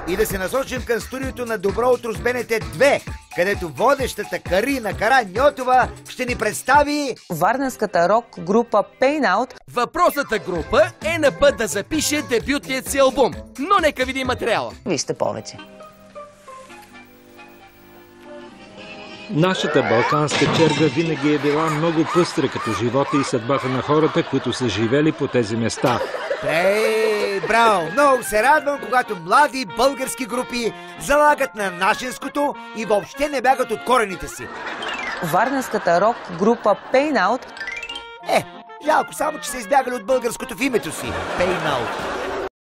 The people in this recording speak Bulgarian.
и да се насочим към студиото на Добро утро с БНТ 2, където водещата Карина Караньотова ще ни представи варненската рок група Pain Out. Въпросната група е на път да запише дебютният си албум, но нека видим материала. Вижте повече. Нашата балканска черга винаги е била много пъстра като живота и съдбата на хората, които са живели по тези места. Браво! Много се радвам, когато млади български групи залагат на нашинското и въобще не бягат от корените си. Варненската рок група Pain Out. Жалко само, че са избягали от българското в името си. Pain Out.